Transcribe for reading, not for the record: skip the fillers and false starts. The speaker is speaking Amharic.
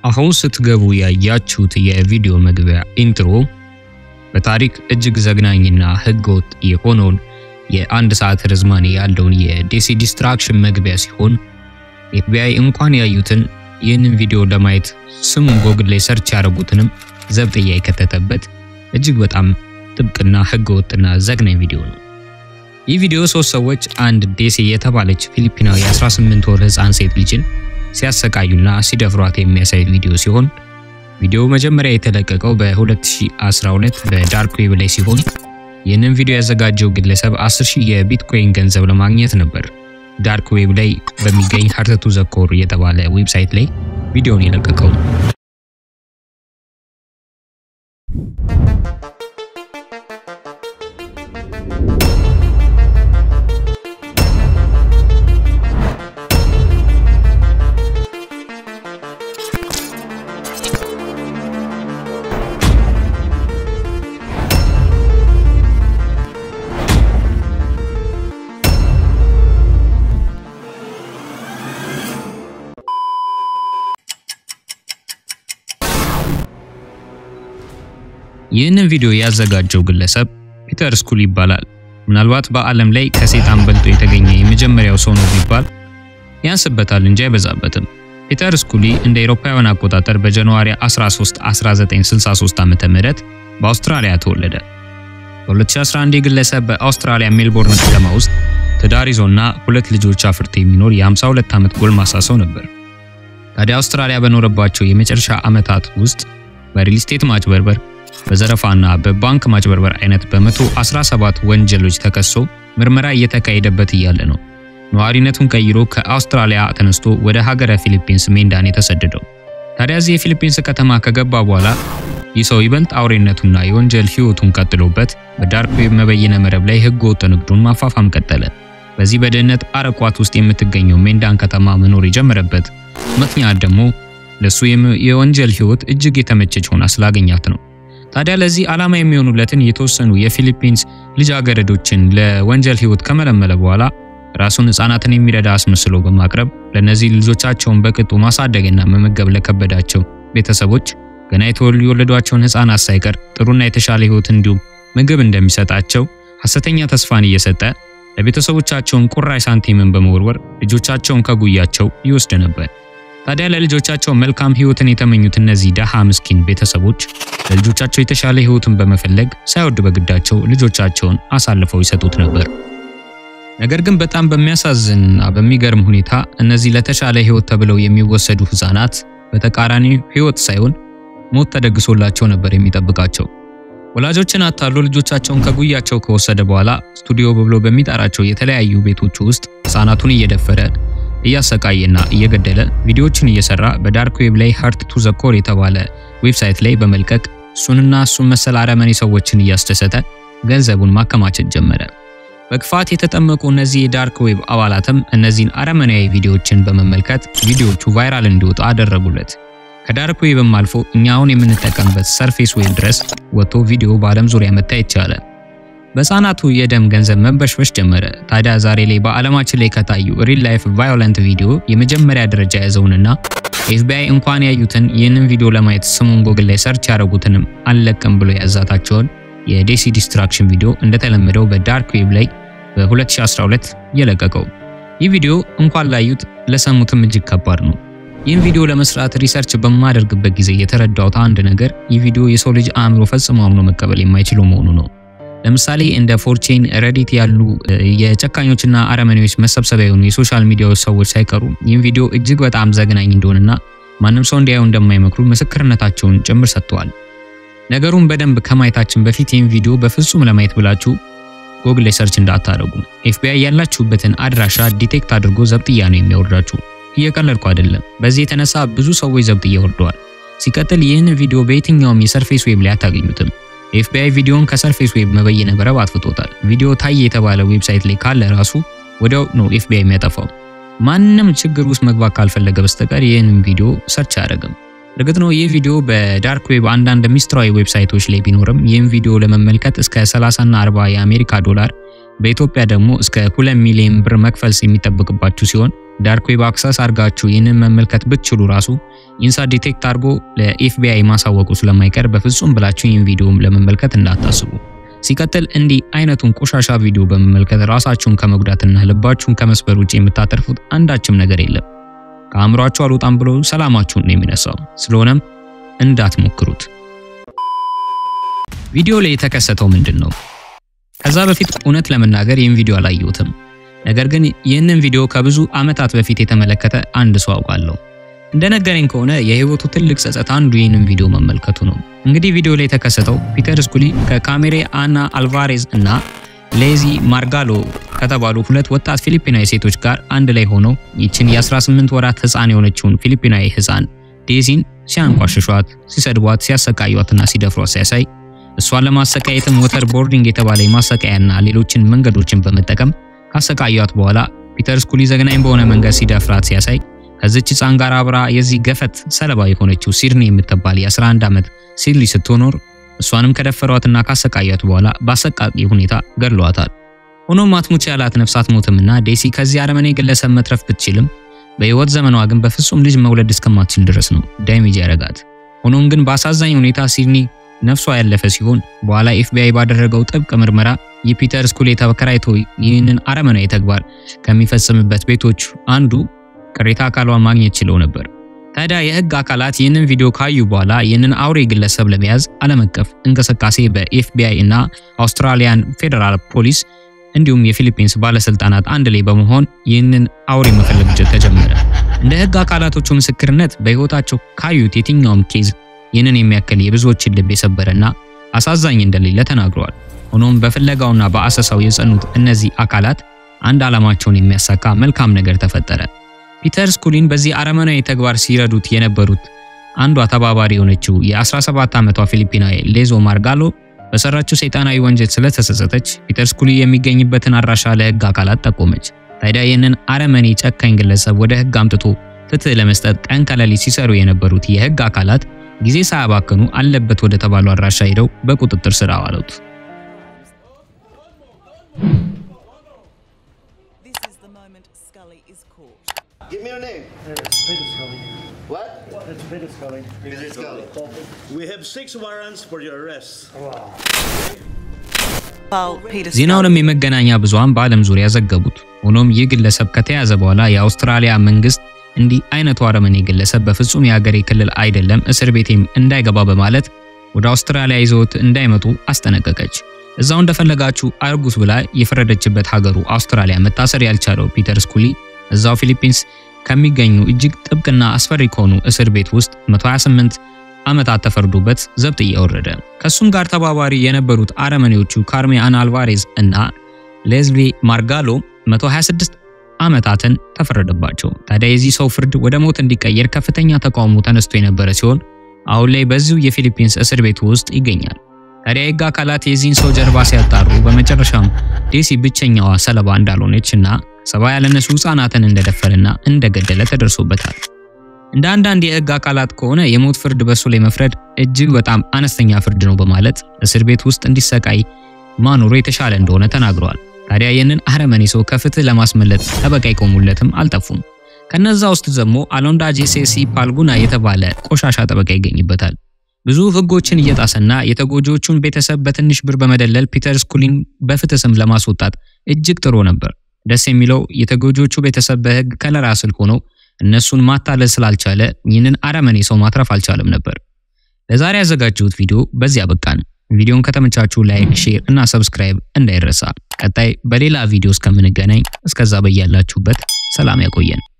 አሁን ስትገቡ ያያችሁት የቪዲዮ መግቢያ ኢንትሮ በታሪክ እጅግ ዘግናኝና ህገወጥ የሆነውን የአንድ ሰዓት ርዝማኔ ያለውን የዴሲ ዲስትራክሽን መግቢያ ሲሆን FBI እንኳን ያዩትን ይህንን ቪዲዮ ለማየት ስሙን ጎግል ላይ ሰርች ያደረጉትንም ዘብጥያ የከተተበት እጅግ በጣም ጥብቅና ህገወጥና ዘግናኝ ቪዲዮ ነው። ይህ ቪዲዮ ሶስት ሰዎች አንድ ዴሲ የተባለች ፊሊፒናዊ 18 ወር ህፃን ሴት ልጅን ሲያሰቃዩና ሲደፍሯት የሚያሳይ ቪዲዮ ሲሆን ቪዲዮ መጀመሪያ የተለቀቀው በ2012 በዳርክ ዌብ ላይ ሲሆን ይህንን ቪዲዮ ያዘጋጀው ግለሰብ 10,000 የቢትኮይን ገንዘብ ለማግኘት ነበር ዳርክ ዌብ ላይ በሚገኝ ሃርት ቱ ዘ ኮር የተባለ ዌብሳይት ላይ ቪዲዮን የለቀቀው። ይህንን ቪዲዮ ያዘጋጀው ግለሰብ ፒተር ስኩል ይባላል። ምናልባት በአለም ላይ ከሰይጣን በልጦ የተገኘ የመጀመሪያው ሰው ነው ቢባል ያንስበታል እንጂ አይበዛበትም። ፒተር ስኩሊ እንደ አውሮፓውያን አቆጣጠር በጃንዋሪ 13 1963 ዓ.ም በአውስትራሊያ ተወለደ። በ2011 የግለሰብ በአውስትራሊያ ሜልቦርን ከተማ ውስጥ ትዳር ይዞና ሁለት ልጆች አፍርቶ የሚኖር የ52 ዓመት ጎልማሳ ሰው ነበር። ታዲያ አውስትራሊያ በኖረባቸው የመጨረሻ ዓመታት ውስጥ በሪል ስቴት ማጭበርበር፣ በዘረፋና በባንክ ማጭበርበር አይነት በ117 ወንጀሎች ተከሶ ምርመራ እየተካሄደበት እያለ ነው ነዋሪነቱን ቀይሮ ከአውስትራሊያ ተነስቶ ወደ ሀገረ ፊሊፒንስ ሜንዳን የተሰደደው። ታዲያ እዚህ የፊሊፒንስ ከተማ ከገባ በኋላ ይህ ሰው ይበልጥ አውሬነቱና የወንጀል ህይወቱን ቀጥሎበት በዳርክ ዌብ መበየነ መረብ ላይ ህገወጥ ንግዱን ማፋፋም ቀጠለ። በዚህ በደህንነት አረቋት ውስጥ የምትገኘው ሜንዳን ከተማ መኖር የጀመረበት ምክንያት ደግሞ ለሱ የወንጀል ህይወት እጅግ የተመቸች ሆና ስላገኛት ነው። ታዲያ ለዚህ ዓላማ የሚሆኑለትን የተወሰኑ የፊሊፒንስ ልጃገረዶችን ለወንጀል ህይወት ከመለመለ በኋላ ራሱን ህፃናትን የሚረዳ አስመስሎ በማቅረብ ለነዚህ ልጆቻቸውን በቅጡ ማሳደግና መመገብ ለከበዳቸው ቤተሰቦች ገና የወለዷቸውን ህፃናት ሳይቀር ጥሩና የተሻለ ህይወት እንዲሁም ምግብ እንደሚሰጣቸው ሐሰተኛ ተስፋን እየሰጠ ለቤተሰቦቻቸውን ቁራሽ ሳንቲምን በመወርወር ልጆቻቸውን ከጉያቸው ይወስድ ነበር። ታዲያ ለልጆቻቸው መልካም ህይወትን የተመኙት እነዚህ ደሃ ምስኪን ቤተሰቦች ለልጆቻቸው የተሻለ ህይወትን በመፈለግ ሳይወድ በግዳቸው ልጆቻቸውን አሳልፈው ይሰጡት ነበር። ነገር ግን በጣም በሚያሳዝንና በሚገርም ሁኔታ እነዚህ ለተሻለ ህይወት ተብለው የሚወሰዱ ህፃናት በተቃራኒ ህይወት ሳይሆን ሞት ተደግሶላቸው ነበር የሚጠብቃቸው። ወላጆችን አታሎ ልጆቻቸውን ከጉያቸው ከወሰደ በኋላ ስቱዲዮ ብሎ በሚጣራቸው የተለያዩ ቤቶች ውስጥ ህፃናቱን እየደፈረ እያሰቃየና እየገደለ ቪዲዮዎችን እየሰራ በዳርክ ዌብ ላይ ሃርት ቱ ዘ ኮር የተባለ ዌብሳይት ላይ በመልቀቅ እሱንና እሱን መሰል አረመኔ ሰዎችን እያስደሰተ ገንዘቡን ማከማቸት ጀመረ። በክፋት የተጠመቁ እነዚህ የዳርክ ዌብ አባላትም እነዚህን አረመኔያዊ ቪዲዮዎችን በመመልከት ቪዲዮዎቹ ቫይራል እንዲወጡ አደረጉለት። ከዳርክ ዌብም አልፎ እኛ አሁን የምንጠቀምበት ሰርፌስ ዌብ ድረስ ወጥቶ ቪዲዮ በዓለም ዙሪያ መታየት ቻለ። በህፃናቱ የደም ገንዘብ መንበሽበሽ ጀመረ። ታዲያ ዛሬ ላይ በዓለማችን ላይ ከታዩ ሪል ላይፍ ቫዮለንት ቪዲዮ የመጀመሪያ ደረጃ ያዘውንና FBI እንኳን ያዩትን ይህንን ቪዲዮ ለማየት ስሙን ጎግል ላይ ሰርች ያደረጉትንም አልለቅም ብሎ ያዛታቸውን የዴሲ ዲስትራክሽን ቪዲዮ እንደተለመደው በዳርክ ዌብ ላይ በ2012 የለቀቀው። ይህ ቪዲዮ እንኳን ላዩት ለሰሙትም እጅግ ከባድ ነው። ይህን ቪዲዮ ለመስራት ሪሰርች በማደርግበት ጊዜ የተረዳሁት አንድ ነገር ይህ ቪዲዮ የሰው ልጅ አእምሮ ፈጽሞ አምኖ መቀበል የማይችለው መሆኑ ነው። ለምሳሌ እንደ ፎርቼን ረዲት ያሉ የጨካኞችና አረመኔዎች መሰብሰቢያ የሆኑ የሶሻል ሚዲያ ሰዎች ሳይቀሩ ይህን ቪዲዮ እጅግ በጣም ዘግናኝ እንደሆነና ማንም ሰው እንዲያየው እንደማይመክሩ ምስክርነታቸውን ጭምር ሰጥተዋል። ነገሩን በደንብ ከማየታችን በፊት ይህን ቪዲዮ በፍጹም ለማየት ብላችሁ ጎግል ላይ ሰርች እንዳታደርጉ። FBI ያላችሁበትን አድራሻ ዲቴክት አድርጎ ዘብጥያ ነው የሚያወርዳችሁ። እየቀለድኩ አይደለም። በዚህ የተነሳ ብዙ ሰዎች ዘብጥያ ወርደዋል። ሲቀጥል ይህን ቪዲዮ በየትኛውም የሰርፌስ ዌብ ላይ አታገኙትም። FBI ቪዲዮን ከሰርፌስ ዌብ መበየነ መረብ አጥፍቶታል። ቪዲዮ ታየ የተባለ ዌብሳይት ላይ ካለ ራሱ ወዲያው ነው FBI የሚያጠፋው። ማንንም ችግር ውስጥ መግባት ካልፈለገ በስተቀር ይህንን ቪዲዮ ሰርች አያደርግም። እርግጥ ነው ይህ ቪዲዮ በዳርክ ዌብ አንዳንድ ሚስጥራዊ ዌብሳይቶች ላይ ቢኖርም ይህን ቪዲዮ ለመመልከት እስከ 30 እና 40 የአሜሪካ ዶላር በኢትዮጵያ ደግሞ እስከ 2 ሚሊዮን ብር መክፈል የሚጠበቅባችሁ ሲሆን ዳርክ ዌብ አክሰስ አድርጋችሁ ይህንን መመልከት ብትችሉ ራሱ ኢንሳ ዲቴክት አድርጎ ለኤፍቢአይ ማሳወቁ ስለማይቀር በፍጹም ብላችሁ ይህን ቪዲዮም ለመመልከት እንዳታስቡ። ሲቀጥል እንዲህ አይነቱን ቆሻሻ ቪዲዮ በመመልከት ራሳችሁን ከመጉዳትና ልባችሁን ከመስበር ውጪ የምታተርፉት አንዳችም ነገር የለም። ከአእምሯችሁ አልወጣም ብሎ ሰላማችሁን ነው የሚነሳው። ስለሆነም እንዳትሞክሩት። ቪዲዮ ላይ የተከሰተው ምንድነው? ከዛ በፊት እውነት ለመናገር ይህን ቪዲዮ አላየሁትም። ነገር ግን ይህንን ቪዲዮ ከብዙ አመታት በፊት የተመለከተ አንድ ሰው አውቃለሁ። እንደነገረኝ ከሆነ የህይወቱ ትልቅ ጸጸት አንዱ ይህንን ቪዲዮ መመልከቱ ነው። እንግዲህ ቪዲዮ ላይ የተከሰተው ፒተር ስኩሊ ከካሜሬ አና አልቫሬዝ እና ሌዚ ማርጋሎ ከተባሉ ሁለት ወጣት ፊሊፒናዊ ሴቶች ጋር አንድ ላይ ሆነው ይችን የ18 ወራት ህፃን የሆነችውን ፊሊፒናዊ ህፃን ዴዚን ሲያንቋሽሿት፣ ሲሰድቧት፣ ሲያሰቃዩዋትና ሲደፍሯት ሲያሳይ እሷን ለማሰቃየትም ሞተር ቦርዲንግ የተባለ የማሰቃያና ሌሎችን መንገዶችን በመጠቀም ካሰቃዩት በኋላ ፒተር ስኩሊ ዘግናኝ በሆነ መንገድ ሲደፍራት ሲያሳይ ከዚች ህፃን ጋር አብራ የዚህ ገፈት ሰለባ የሆነችው ሲድኒ የምትባል የ11 ዓመት ሲድሊ ስትኖር እሷንም ከደፈሯትና ካሰቃዩት በኋላ በአሰቃቂ ሁኔታ ገድለዋታል። ሆኖም አትሙች ያላት ነፍሳት ሞትምና ዴሲ ከዚህ አረመኔ ግለሰብ መትረፍ ብትችልም በህይወት ዘመኗ ግን በፍጹም ልጅ መውለድ እስከማትችል ድረስ ነው ዳሜጅ ያደረጋት። ሆኖም ግን በአሳዛኝ ሁኔታ ሲድኒ ነፍሷ ያለፈ ሲሆን በኋላ ኤፍቢአይ ባደረገው ጥብቅ ምርመራ የፒተር ስኩሊ ተከራይቶ ይህንን አረመናዊ ተግባር ከሚፈጽምበት ቤቶች አንዱ ቅሬታ አካሏን ማግኘት ችለው ነበር። ታዲያ የህግ አካላት ይህንን ቪዲዮ ካዩ በኋላ ይህንን አውሬ ግለሰብ ለመያዝ ዓለም አቀፍ እንቅስቃሴ በኤፍቢአይ እና አውስትራሊያን ፌደራል ፖሊስ እንዲሁም የፊሊፒንስ ባለስልጣናት አንድ ላይ በመሆን ይህንን አውሬ መፈለግ ተጀመረ። እንደ ህግ አካላቶቹ ምስክርነት በህይወታቸው ካዩት የትኛውም ኬዝ ይህንን የሚያክል የብዙዎችን ልብ የሰበረና አሳዛኝ እንደሌለ ተናግረዋል። ሆኖም በፍለጋውና በአሰሳው የጸኑት እነዚህ አካላት አንድ ዓላማቸውን የሚያሳካ መልካም ነገር ተፈጠረ። ፒተር ስኩሊን በዚህ አረመናዊ ተግባር ሲረዱት የነበሩት አንዷ ተባባሪ የሆነችው የ17 ዓመቷ ፊሊፒናዊ ሌዞ ማርጋሎ በሰራችው ሰይጣናዊ ወንጀል ስለተሰሰተች ፒተር ስኩሊ የሚገኝበትን አድራሻ ለህግ አካላት ጠቆመች። ታዲያ ይህንን አረመኔ ጨካኝ ግለሰብ ወደ ህግ አምጥቶ ፍትህ ለመስጠት ቀን ከሌሊት ሲሰሩ የነበሩት የህግ አካላት ጊዜ ሳያባክኑ አለበት ወደ ተባለው አድራሻ ሄደው በቁጥጥር ስር አዋሉት። Give me your name. It's Peter Scully. What? It's Peter Scully. Peter Scully. We have 6 warrants for your arrest. ዜናውንም የመገናኛ ብዙሃን በዓለም ዙሪያ ዘገቡት። ሆኖም ይህ ግለሰብ ከተያዘ በኋላ የአውስትራሊያ መንግስት እንዲህ አይነቱ አረመኔ ግለሰብ በፍጹም የሀገሬ ክልል አይደለም እስር ቤቴም እንዳይገባ በማለት ወደ አውስትራሊያ ይዘውት እንዳይመጡ አስጠነቀቀች። እዛው እንደፈለጋችሁ አርጉስ ብላ የፈረደችበት ሀገሩ አውስትራሊያ መታሰር ያልቻለው ፒተር ስኩሊ እዛው ፊሊፒንስ ከሚገኙ እጅግ ጥብቅና አስፈሪ ከሆኑ እስር ቤት ውስጥ 128 ዓመታት ተፈርዶበት ዘብጥ እየወረደ ከሱም ጋር ተባባሪ የነበሩት አረመኔዎቹ ካርሜ አና አልቫሬዝ እና ሌዝሊ ማርጋሎ 126 ዓመታትን ተፈረደባቸው። ታዲያ የዚህ ሰው ፍርድ ወደ ሞት እንዲቀየር ከፍተኛ ተቃውሞ ተነስቶ የነበረ ሲሆን አሁን ላይ በዚሁ የፊሊፒንስ እስር ቤት ውስጥ ይገኛል። ታዲያ የህግ አካላት የዚህን ሰው ጀርባ ሲያጣሩ በመጨረሻም ዴሲ ብቸኛዋ ሰለባ እንዳልሆነችና ሰባ ያለነሱ ህፃናትን እንደደፈረና እንደገደለ ተደርሶበታል። እንደ አንዳንድ የህግ አካላት ከሆነ የሞት ፍርድ በሱ ላይ መፍረድ እጅግ በጣም አነስተኛ ፍርድ ነው በማለት እስር ቤት ውስጥ እንዲሰቃይ ማኖሩ የተሻለ እንደሆነ ተናግረዋል። ታዲያ ይህንን አረመኔ ሰው ከፍትህ ለማስመለጥ ጠበቃ ይቆሙለትም አልጠፉም። ከነዛ ውስጥ ደግሞ አሎንዳ ጄሴሲ ፓልጉና የተባለ ቆሻሻ ጠበቃ ይገኝበታል። ብዙ ህጎችን እየጣሰና የተጎጂዎቹን ቤተሰብ በትንሽ ብር በመደለል ፒተር ስኩሊን በፍትህ ስም ለማስወጣት እጅግ ጥሮ ነበር። ደስ የሚለው የተጎጂዎቹ ቤተሰብ በህግ ከለላ ስር ሆነው እነሱን ማታለል ስላልቻለ ይህንን አረመኔ ሰው ማትረፍ አልቻለም ነበር። ለዛሬ ያዘጋጀሁት ቪዲዮ በዚያ በቃን። ቪዲዮን ከተመቻችሁ ላይክ፣ ሼር እና ሰብስክራይብ እንዳይረሳ። ቀጣይ በሌላ ቪዲዮ እስከምንገናኝ እስከዛ በያላችሁበት ሰላም ያቆየን።